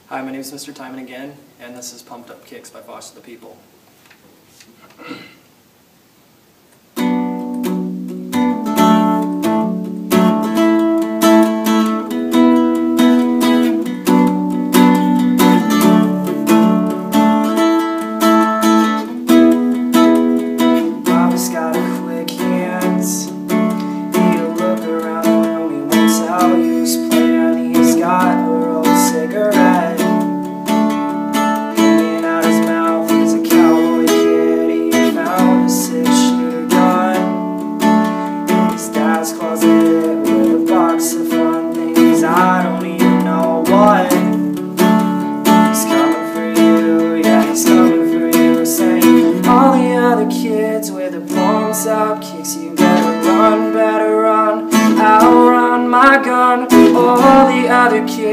Hi, my name is Mr. Timon again, and this is Pumped Up Kicks by Foster the People. Papa's got a quick hands. He'll look around the room, he won't tell you his plan. He's got a rolled cigarette hanging out his mouth. He's a cowboy kid, he found a 6-shooter gun in his dad's closet with a box of fun things. I don't even know what. He's coming for you, yeah, he's coming for you. Saying all the other kids with the palms up kicks, you better run, outrun my gun. All the other kids